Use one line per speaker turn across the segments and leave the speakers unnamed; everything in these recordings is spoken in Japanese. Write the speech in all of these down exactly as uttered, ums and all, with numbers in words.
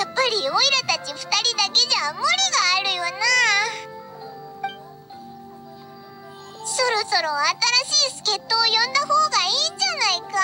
やっぱりオイラたちふたりだけじゃ無理があるよな。そろそろ新しい助っ人を呼んだ方がいいんじゃないか。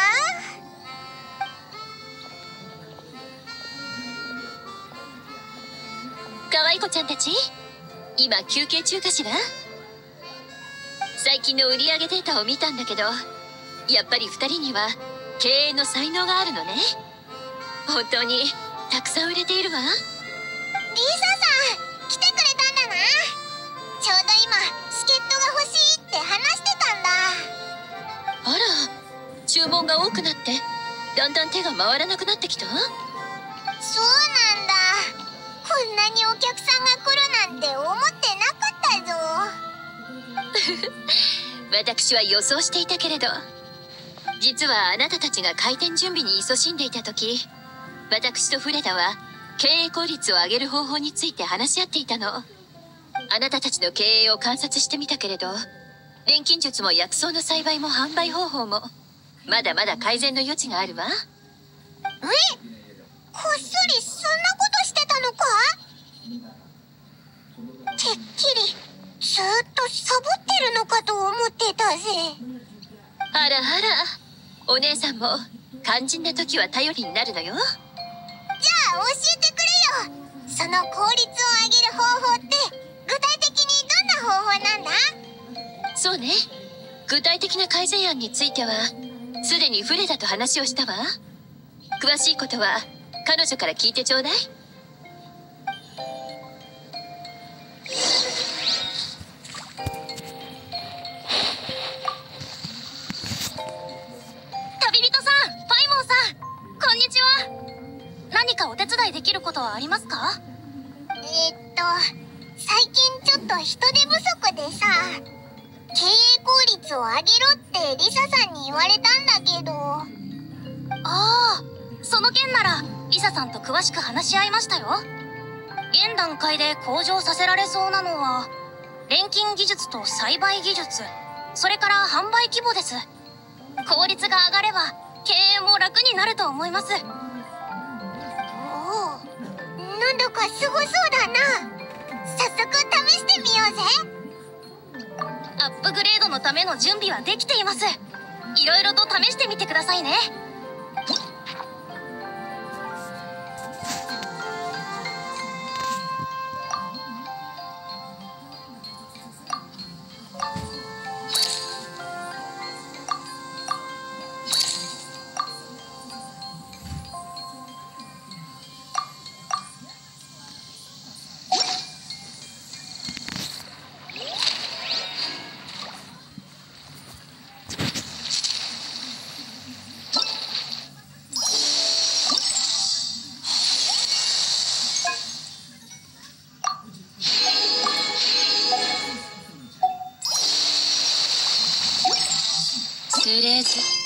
可愛い子ちゃんたち、今休憩中かしら。最近の売上データを見たんだけど、やっぱりふたりには経営の才能があるのね。本当にたくさん売れているわ。
リサさん来てくれたんだな。ちょうど今助っ人が欲しいって話してたんだ。
あら、注文が多くなってだんだん手が回らなくなってきた。
そうなんだ。こんなにお客さんが来るなんて思ってなかったぞ。
私は予想していたけれど、実はあなたたちが開店準備に勤しんでいた時、私とフレダは経営効率を上げる方法について話し合っていたの。あなたたちの経営を観察してみたけれど、錬金術も薬草の栽培も販売方法もまだまだ改善の余地があるわ。
え、こっそりそんなことしてたのか。てっきりずーっとサボってるのかと思ってたぜ。
あらあら、お姉さんも肝心な時は頼りになるのよ。
じゃあ教えてくれよ。その効率を上げる方法って具体的にどんな方法なんだ。
そうね、具体的な改善案についてはすでにフレダと話をしたわ。詳しいことは彼女から聞いてちょうだい。
旅人さん、パイモンさん、こんにちは。何かお手伝いできることはありますか？
えー、っと最近ちょっと人手不足でさ、経営効率を上げろってリサさんに言われたんだけど。
ああ、その件ならリサさんと詳しく話し合いましたよ。現段階で向上させられそうなのは錬金技術と栽培技術、それから販売規模です。効率が上がれば経営も楽になると思います。
おお、なんだかすごそうだな。早速試してみようぜ。
アップグレードのための準備はできています。いろいろと試してみてくださいね。
とりあえず